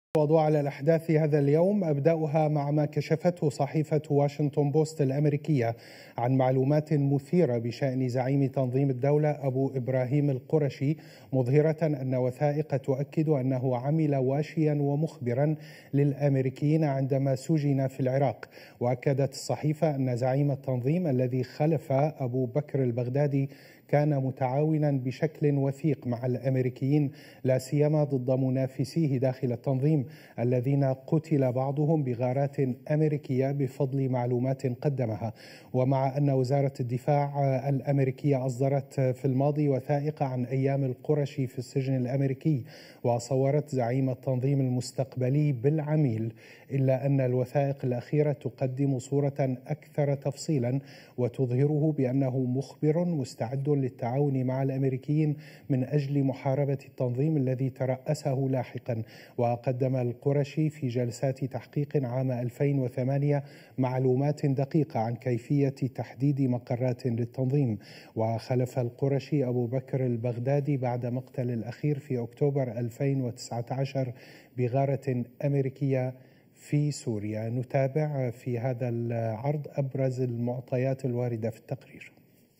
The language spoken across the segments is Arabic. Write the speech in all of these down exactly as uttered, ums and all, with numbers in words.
موضوع على الأحداث هذا اليوم أبدأها مع ما كشفته صحيفة واشنطن بوست الأمريكية عن معلومات مثيرة بشأن زعيم تنظيم الدولة أبو إبراهيم القرشي، مظهرة أن وثائق تؤكد أنه عمل واشيا ومخبرا للأمريكيين عندما سجن في العراق. وأكدت الصحيفة أن زعيم التنظيم الذي خلف أبو بكر البغدادي كان متعاونا بشكل وثيق مع الأمريكيين، لا سيما ضد منافسيه داخل التنظيم الذين قتل بعضهم بغارات أمريكية بفضل معلومات قدمها. ومع أن وزارة الدفاع الأمريكية أصدرت في الماضي وثائق عن أيام القرشي في السجن الأمريكي وصورت زعيم التنظيم المستقبلي بالعميل، إلا أن الوثائق الأخيرة تقدم صورة أكثر تفصيلا وتظهره بأنه مخبر مستعد للتعاون مع الأمريكيين من أجل محاربة التنظيم الذي ترأسه لاحقا. وقدم القرشي في جلسات تحقيق عام ألفين وثمانية معلومات دقيقة عن كيفية تحديد مقرات للتنظيم. وخلف القرشي أبو بكر البغدادي بعد مقتل الأخير في أكتوبر ألفين وتسعة عشر بغارة أمريكية في سوريا. نتابع في هذا العرض أبرز المعطيات الواردة في التقرير.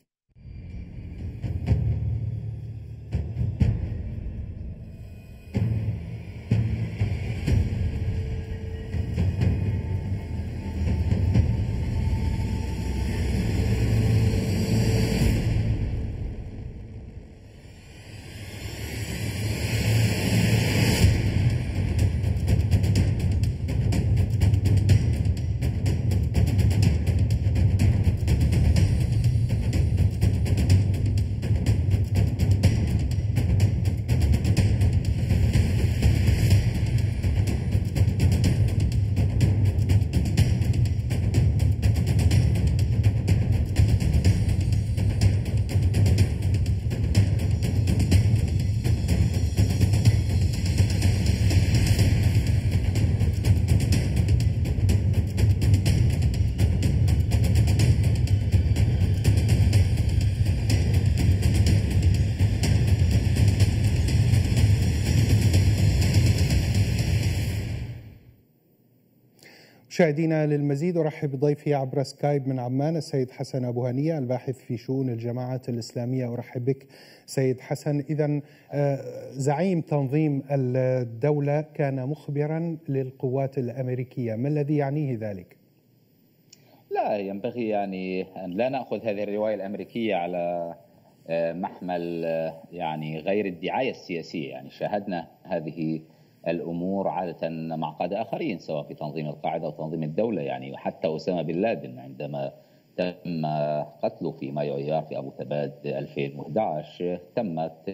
مشاهدينا، للمزيد أرحب بضيفي عبر سكايب من عمان السيد حسن أبو هنية الباحث في شؤون الجماعات الإسلامية. أرحب بك سيد حسن. إذن زعيم تنظيم الدولة كان مخبرا للقوات الأمريكية، ما الذي يعنيه ذلك؟ لا ينبغي يعني أن لا نأخذ هذه الرواية الأمريكية على محمل يعني غير الدعاية السياسية. يعني شاهدنا هذه الأمور عادة مع قادة آخرين سواء في تنظيم القاعدة أو تنظيم الدولة، يعني حتى أسامة بن لادن عندما تم قتله في مايو ايار في أبو تباد ألفين وأحد عشر تمت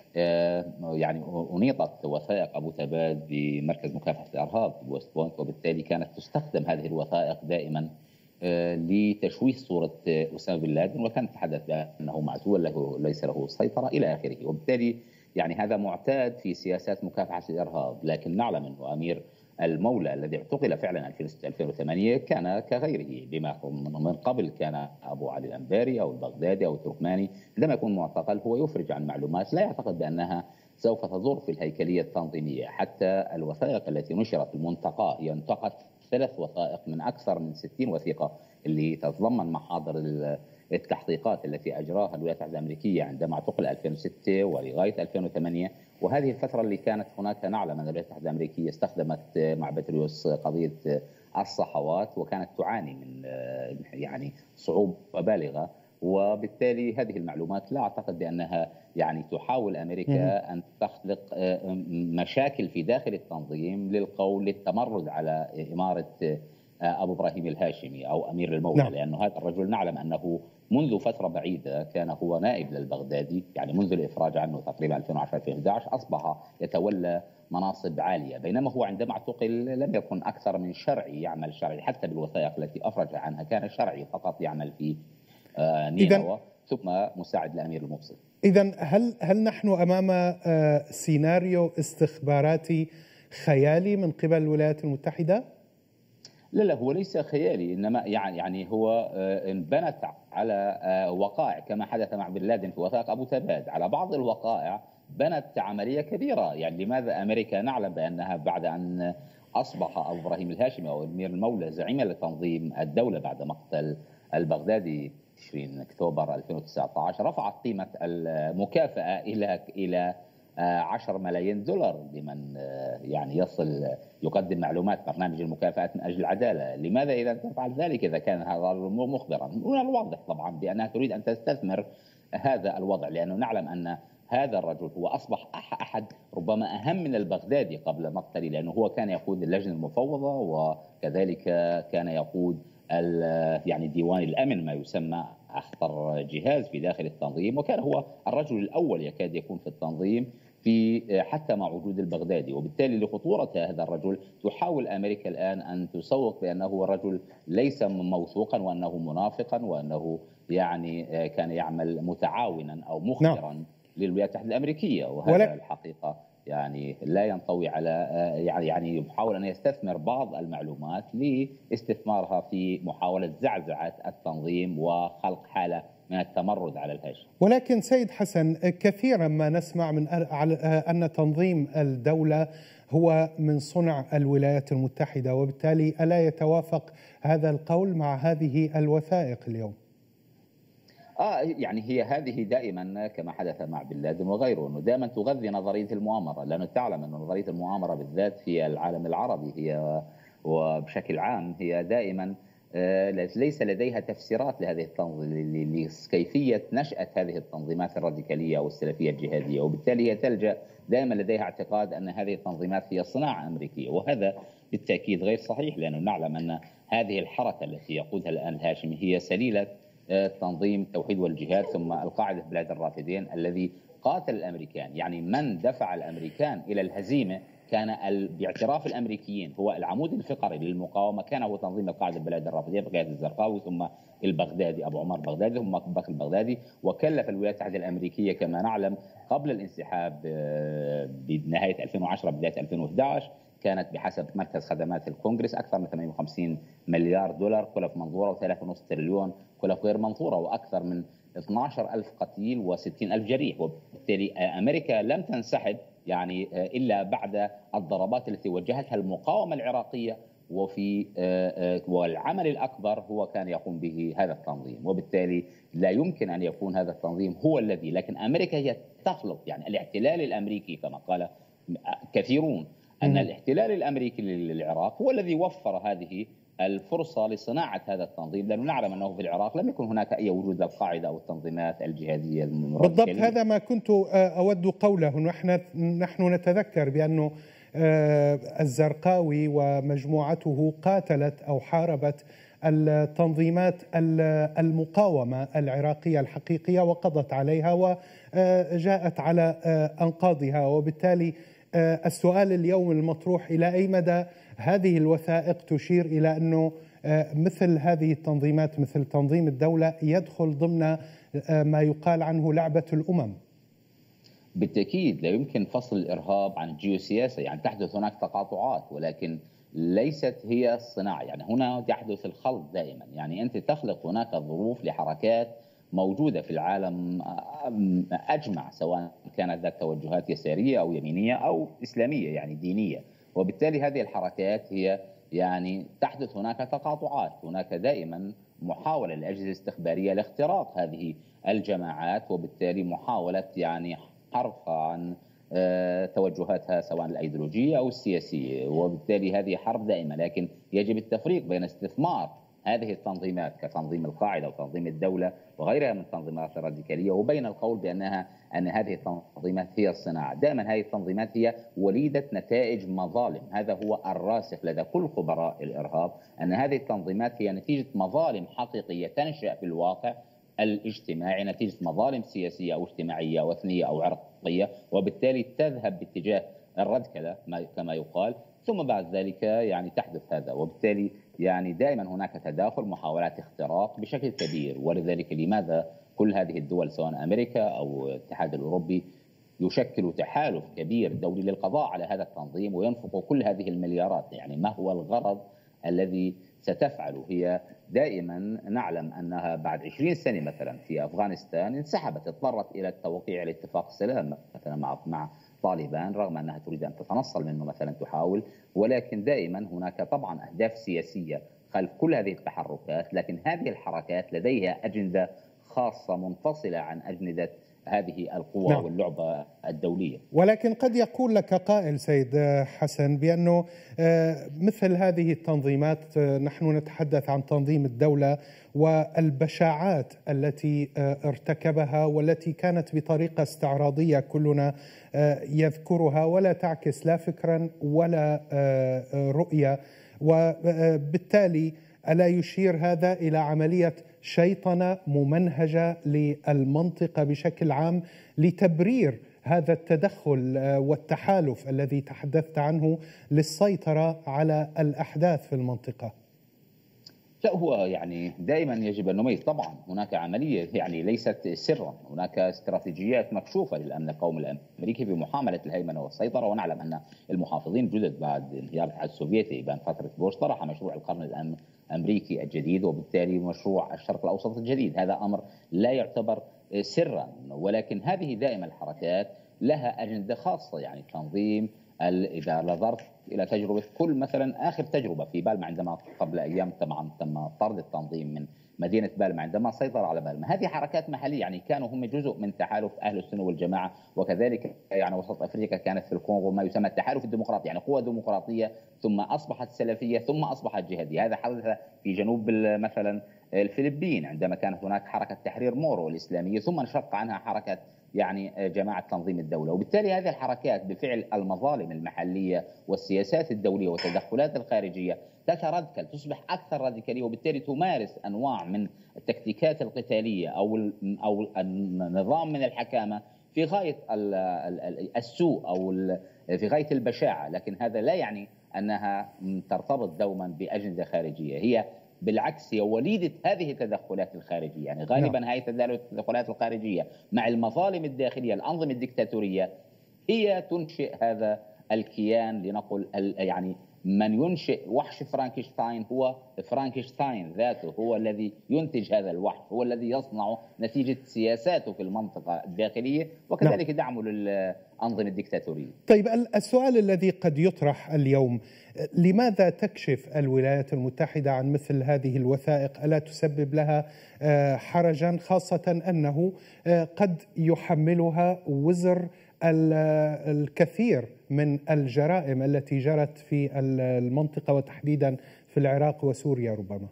يعني أنيطت وثائق أبو تباد بمركز مكافحة الإرهاب ويست بوينت، وبالتالي كانت تستخدم هذه الوثائق دائما لتشويه صورة أسامة بن لادن، وكانت تتحدث بأنه معزول له ليس له سيطرة إلى آخره. وبالتالي يعني هذا معتاد في سياسات مكافحة الإرهاب، لكن نعلم أنه أمير المولى الذي اعتقل فعلا ألفين وستة ألفين وثمانية كان كغيره، بما من قبل كان أبو علي الأنباري أو البغدادي أو التركماني عندما يكون معتقل هو يفرج عن معلومات لا يعتقد بأنها سوف تضر في الهيكلية التنظيمية. حتى الوثائق التي نشرت في المنتقى هي انتقت ثلاث وثائق من أكثر من ستين وثيقة اللي تتضمن محاضر التحقيقات التي أجراها الولايات المتحدة الأمريكية عندما اعتقل ألفين وستة ولغاية ألفين وثمانية. وهذه الفترة اللي كانت هناك نعلم أن الولايات المتحدة الأمريكية استخدمت مع بطريوس قضية الصحوات، وكانت تعاني من يعني صعوبة بالغة، وبالتالي هذه المعلومات لا أعتقد بأنها يعني تحاول أمريكا أن تخلق مشاكل في داخل التنظيم للقول للتمرد على إمارة أبو إبراهيم الهاشمي أو أمير المولى. نعم. لأنه هذا الرجل نعلم أنه منذ فترة بعيدة كان هو نائب للبغدادي، يعني منذ الإفراج عنه تقريبا ألفين وعشرة ألفين وأحد عشر أصبح يتولى مناصب عالية، بينما هو عندما اعتقل لم يكن أكثر من شرعي، يعمل شرعي، حتى بالوثائق التي أفرج عنها كان شرعي فقط يعمل في نينوى ثم مساعد لأمير الموصل. إذن هل هل نحن أمام سيناريو استخباراتي خيالي من قبل الولايات المتحدة؟ لا لا هو ليس خيالي، انما يعني يعني هو انبنت على وقائع كما حدث مع بن لادن في وثائق ابو تباد، على بعض الوقائع بنت عملية كبيرة. يعني لماذا أمريكا نعلم بأنها بعد أن أصبح أبو إبراهيم الهاشمي أو أمير المولى زعيما لتنظيم الدولة بعد مقتل البغدادي عشرين أكتوبر ألفين وتسعة عشر رفعت قيمة المكافأة إلى إلى عشرة ملايين دولار لمن يعني يصل يقدم معلومات برنامج المكافآت من أجل العدالة. لماذا إذا تفعل ذلك إذا كان هذا الأمر مخبرا؟ من الواضح طبعا بأنها تريد أن تستثمر هذا الوضع، لأنه نعلم أن هذا الرجل هو أصبح أحد ربما أهم من البغدادي قبل مقتله، لأنه هو كان يقود اللجنة المفوضة وكذلك كان يقود يعني ديوان الأمن ما يسمى أخطر جهاز في داخل التنظيم، وكان هو الرجل الأول يكاد يكون في التنظيم في حتى مع وجود البغدادي. وبالتالي لخطورة هذا الرجل تحاول أمريكا الآن أن تسوق بأنه رجل ليس موثوقا وأنه منافقا وأنه يعني كان يعمل متعاونا أو مخبرا نعم. للولايات المتحدة الأمريكية، وهذا ولك... الحقيقة يعني لا ينطوي على يعني يعني يحاول أن يستثمر بعض المعلومات لاستثمارها في محاولة زعزعة التنظيم وخلق حالة من التمرد على الهاشم. ولكن سيد حسن، كثيرا ما نسمع من أن تنظيم الدولة هو من صنع الولايات المتحدة، وبالتالي ألا يتوافق هذا القول مع هذه الوثائق اليوم؟ آه يعني هي هذه دائما كما حدث مع بن لادن وغيره، أنه دائما تغذي نظرية المؤامرة، لأنه تعلم أن نظرية المؤامرة بالذات في العالم العربي هي وبشكل عام هي دائما ليس لديها تفسيرات لهذه التنظيم لكيفية نشأة هذه التنظيمات الراديكالية أو السلفية الجهادية، وبالتالي هي تلجأ دائما لديها اعتقاد أن هذه التنظيمات هي صناعة أمريكية، وهذا بالتأكيد غير صحيح، لأنه نعلم أن هذه الحركة التي يقودها الآن الهاشمي هي سليلة تنظيم التوحيد والجهاد ثم القاعدة في بلاد الرافدين الذي قاتل الأمريكان. يعني من دفع الأمريكان إلى الهزيمة كان باعتراف الأمريكيين هو العمود الفقري للمقاومة، كان هو تنظيم القاعدة في بلاد الرافدين بقيادة الزرقاوي ثم البغدادي أبو عمر البغدادي ثم أبو بكر البغدادي. وكلف الولايات المتحدة الأمريكية كما نعلم قبل الانسحاب بنهاية ألفين وعشرة بداية ألفين وأحد عشر كانت بحسب مركز خدمات الكونغرس أكثر من ثمانية وخمسين مليار دولار كلف منظورة وثلاثة ونصف تريليون كلف غير منظورة، وأكثر من اثني عشر ألف قتيل وستين ألف جريح. وبالتالي أمريكا لم تنسحب يعني إلا بعد الضربات التي وجهتها المقاومة العراقية، وفي والعمل الأكبر هو كان يقوم به هذا التنظيم، وبالتالي لا يمكن أن يكون هذا التنظيم هو الذي، لكن أمريكا هي تخلق يعني الاحتلال الأمريكي كما قال كثيرون أن الاحتلال الأمريكي للعراق هو الذي وفر هذه الفرصة لصناعة هذا التنظيم، لأنه نعلم أنه في العراق لم يكن هناك أي وجود للقاعدة أو التنظيمات الجهادية بالضبط. هذا ما كنت أود قوله. نحن نحن نتذكر بأنه الزرقاوي ومجموعته قاتلت أو حاربت التنظيمات المقاومة العراقية الحقيقية وقضت عليها وجاءت على أنقاضها. وبالتالي السؤال اليوم المطروح: إلى أي مدى هذه الوثائق تشير إلى أنه مثل هذه التنظيمات مثل تنظيم الدولة يدخل ضمن ما يقال عنه لعبة الأمم؟ بالتأكيد لا يمكن فصل الإرهاب عن الجيوسياسة، يعني تحدث هناك تقاطعات ولكن ليست هي الصناعة. يعني هنا يحدث الخلط دائما، يعني أنت تخلق هناك ظروف لحركات موجودة في العالم أجمع سواء كانت ذات توجهات يسارية أو يمينية أو إسلامية يعني دينية، وبالتالي هذه الحركات هي يعني تحدث هناك تقاطعات، هناك دائما محاولة للأجهزة الاستخبارية لاختراق هذه الجماعات، وبالتالي محاولة يعني حرفها عن توجهاتها سواء الأيديولوجية أو السياسية، وبالتالي هذه حرب دائمة. لكن يجب التفريق بين استثمار هذه التنظيمات كتنظيم القاعدة وتنظيم الدولة وغيرها من التنظيمات الراديكالية وبين القول بأنها أن هذه التنظيمات هي الصناعة. دائما هذه التنظيمات هي وليدة نتائج مظالم، هذا هو الراسخ لدى كل خبراء الإرهاب أن هذه التنظيمات هي نتيجة مظالم حقيقية تنشأ في الواقع الاجتماعي، نتيجة مظالم سياسية أو اجتماعية أو أثنية أو عرقية، وبالتالي تذهب باتجاه الرذكلة كما يقال، ثم بعد ذلك يعني تحدث هذا. وبالتالي يعني دائما هناك تداخل محاولات اختراق بشكل كبير، ولذلك لماذا كل هذه الدول سواء أمريكا أو الاتحاد الأوروبي يشكل تحالف كبير دولي للقضاء على هذا التنظيم وينفق كل هذه المليارات؟ يعني ما هو الغرض الذي ستفعل. هي دائما نعلم أنها بعد عشرين سنة مثلا في أفغانستان انسحبت، اضطرت إلى التوقيع على اتفاق السلام مثلا مع مع طالبان، رغم أنها تريد أن تتنصل منه مثلا تحاول، ولكن دائما هناك طبعا أهداف سياسية خلف كل هذه التحركات، لكن هذه الحركات لديها أجندة خاصة منفصلة عن أجندة هذه القوى نعم. واللعبة الدولية. ولكن قد يقول لك قائل سيد حسن بأنه مثل هذه التنظيمات، نحن نتحدث عن تنظيم الدولة والبشاعات التي ارتكبها والتي كانت بطريقة استعراضية كلنا يذكرها ولا تعكس لا فكرا ولا رؤية، وبالتالي ألا يشير هذا إلى عملية شيطنة ممنهجة للمنطقة بشكل عام لتبرير هذا التدخل والتحالف الذي تحدثت عنه للسيطرة على الأحداث في المنطقة؟ لا، هو يعني دائما يجب أن نميز. طبعا هناك عملية يعني ليست سرا، هناك استراتيجيات مكشوفة للأمن القومي الأمريكي في محاولة الهيمنة والسيطرة، ونعلم أن المحافظين جدد بعد انهيار الاتحاد السوفيتي بين فترة بوش طرح مشروع القرن الأمريكي الجديد، وبالتالي مشروع الشرق الأوسط الجديد. هذا أمر لا يعتبر سرا، ولكن هذه دائما الحركات لها أجندة خاصة. يعني تنظيم، إذا نظرت إلى تجربة كل مثلا آخر تجربة في بالما عندما قبل أيام طبعا تم طرد التنظيم من مدينة بالما عندما سيطر على بالما، هذه حركات محلية، يعني كانوا هم جزء من تحالف أهل السنة والجماعة، وكذلك يعني وسط أفريقيا كانت في الكونغو ما يسمى التحالف الديمقراطي، يعني قوة ديمقراطية ثم أصبحت سلفية ثم أصبحت جهادية. هذا حدث في جنوب مثلا الفلبين عندما كانت هناك حركة تحرير مورو الإسلامية، ثم انشق عنها حركة يعني جماعة تنظيم الدولة. وبالتالي هذه الحركات بفعل المظالم المحلية والسياسات الدولية والتدخلات الخارجية تتردكل، تصبح أكثر راديكالية، وبالتالي تمارس أنواع من التكتيكات القتالية أو أو النظام من الحكامة في غاية السوء أو في غاية البشاعة، لكن هذا لا يعني أنها ترتبط دوما بأجندة خارجية. هي بالعكس هي وليدة هذه التدخلات الخارجية، يعني غالبا نعم. هذه التدخلات الخارجية مع المظالم الداخلية، الأنظمة الدكتاتورية، هي تنشئ هذا الكيان. لنقل يعني من ينشئ وحش فرانكشتاين هو فرانكشتاين ذاته، هو الذي ينتج هذا الوحش، هو الذي يصنع نتيجة سياساته في المنطقة الداخلية، وكذلك نعم. دعمه للأنظمة الدكتاتورية. طيب، السؤال الذي قد يطرح اليوم، لماذا تكشف الولايات المتحدة عن مثل هذه الوثائق؟ ألا تسبب لها حرجا، خاصة أنه قد يحملها وزر الكثير من الجرائم التي جرت في المنطقة وتحديدا في العراق وسوريا ربما؟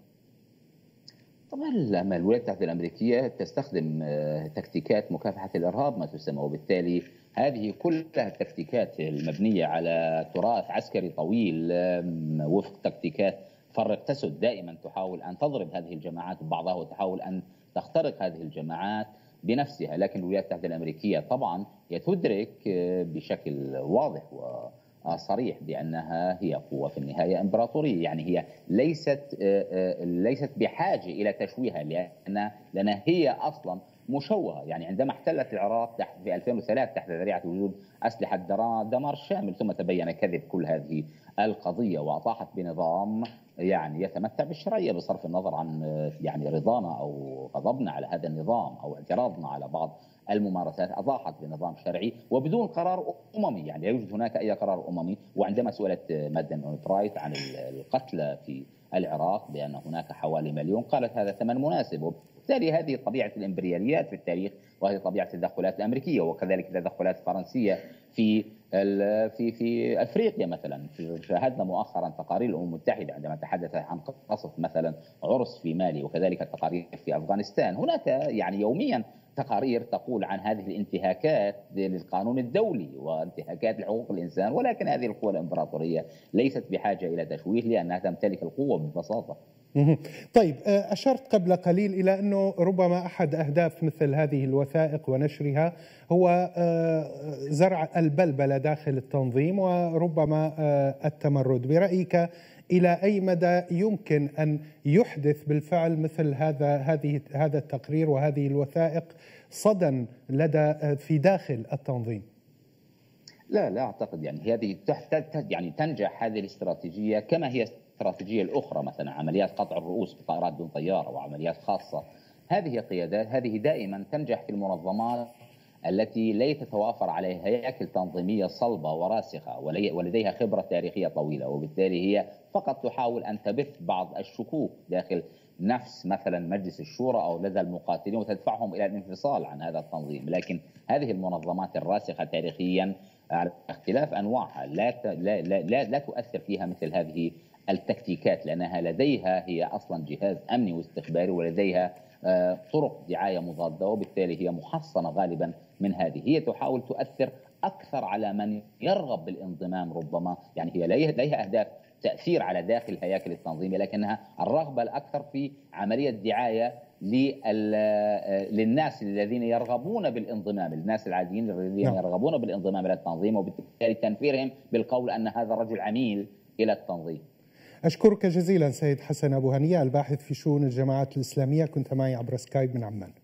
طبعا الولايات المتحدة الأمريكية تستخدم تكتيكات مكافحة الإرهاب ما تسمى، وبالتالي هذه كلها التكتيكات المبنية على تراث عسكري طويل وفق تكتيكات فرق تسد، دائما تحاول أن تضرب هذه الجماعات ببعضها وتحاول أن تخترق هذه الجماعات بنفسها. لكن الولايات المتحدة الأمريكية طبعا تدرك بشكل واضح وصريح بأنها هي قوة في النهاية إمبراطورية، يعني هي ليست ليست بحاجة إلى تشويهها، لأن لأن هي أصلا مشوهة. يعني عندما احتلت العراق تحت في ألفين وثلاثة تحت ذريعة وجود أسلحة دمار شامل، ثم تبين كذب كل هذه القضية وأطاحت بنظام يعني يتمتع بالشرعية بصرف النظر عن يعني رضانا أو غضبنا على هذا النظام أو اعتراضنا على بعض الممارسات، أضاحت بنظام شرعي وبدون قرار أممي، يعني لا يوجد هناك أي قرار أممي. وعندما سئلت مادن أونبرايت عن القتلى في العراق بأن هناك حوالي مليون، قالت هذا ثمن مناسب. وبالتالي هذه طبيعة الإمبرياليات في التاريخ، وهذه طبيعة التدخلات الأمريكية، وكذلك التدخلات الفرنسية في في في افريقيا مثلا. شاهدنا مؤخرا تقارير الامم المتحده عندما تحدثت عن قصف مثلا عرس في مالي، وكذلك التقارير في افغانستان. هناك يعني يوميا تقارير تقول عن هذه الانتهاكات للقانون الدولي وانتهاكات لحقوق الانسان، ولكن هذه القوى الامبراطوريه ليست بحاجه الى تشويه لانها تمتلك القوه ببساطه. طيب، أشرت قبل قليل إلى أنه ربما أحد أهداف مثل هذه الوثائق ونشرها هو زرع البلبلة داخل التنظيم وربما التمرد. برأيك إلى أي مدى يمكن أن يحدث بالفعل مثل هذا هذه هذا التقرير وهذه الوثائق صدى لدى في داخل التنظيم؟ لا لا أعتقد، يعني هذه يعني تنجح هذه الاستراتيجية كما هي الاستراتيجية الأخرى، مثلا عمليات قطع الرؤوس بطائرات دون طيار وعمليات خاصة. هذه قيادات هذه دائما تنجح في المنظمات التي لا تتوافر عليها هياكل تنظيمية صلبة وراسخة ولديها خبرة تاريخية طويلة، وبالتالي هي فقط تحاول أن تبث بعض الشكوك داخل نفس مثلا مجلس الشورى أو لدى المقاتلين وتدفعهم إلى الانفصال عن هذا التنظيم. لكن هذه المنظمات الراسخة تاريخيا على اختلاف أنواعها لا لا لا لا, لا تؤثر فيها مثل هذه التكتيكات، لأنها لديها هي أصلا جهاز أمني واستخباري ولديها طرق دعاية مضادة، وبالتالي هي محصنة غالبا من هذه. هي تحاول تؤثر أكثر على من يرغب بالانضمام ربما، يعني هي لديها أهداف تأثير على داخل الهياكل التنظيمية، لكنها الرغبة الأكثر في عملية دعاية للناس الذين يرغبون بالانضمام، الناس العاديين الذين نعم. يرغبون بالانضمام إلى التنظيم، وبالتالي تنفيرهم بالقول أن هذا الرجل عميل إلى التنظيم. أشكرك جزيلا سيد حسن أبو هنية، الباحث في شؤون الجماعات الإسلامية، كنت معي عبر سكايب من عمان.